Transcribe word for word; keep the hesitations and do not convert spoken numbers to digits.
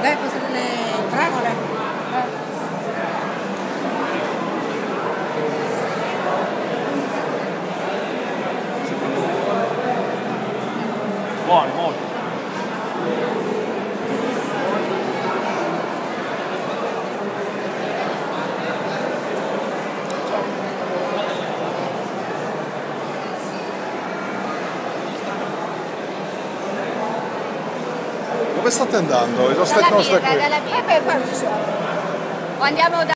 Lei queste delle fragole? Eh. Buono, molto. Dove state andando? Lo state Dalla nostra birra, qui? dalla birra. Eh beh, qua ci sono. O andiamo da